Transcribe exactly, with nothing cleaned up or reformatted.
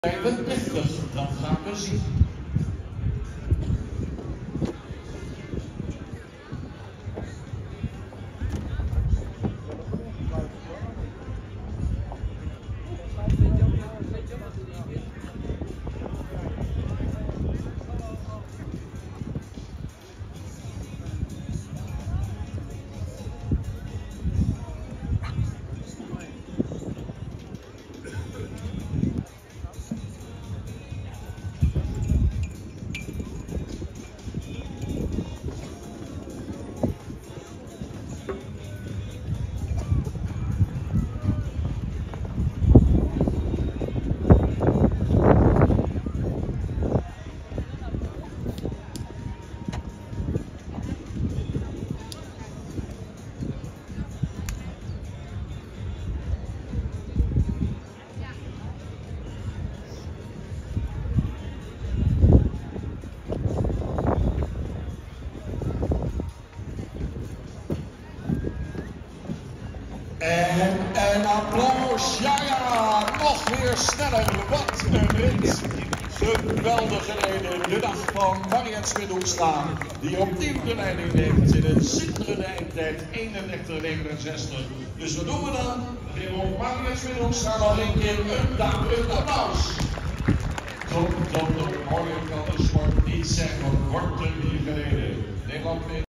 vijfendertig, dat gaan we zien. En een applaus, ja ja, nog weer sneller, wat een rit. Geweldig gereden, de dag van Mariet Schmid-Hoekstra, die opnieuw de leiding neemt in een zitterende eindtijd eenendertig negenenzestig. Dus wat doen we dan? We geven op Mariet Schmid-Hoekstra nog een keer een dankbaar applaus. Top, top, top, mooier kan de sport niet zeggen, wordt er hier gereden. Nederland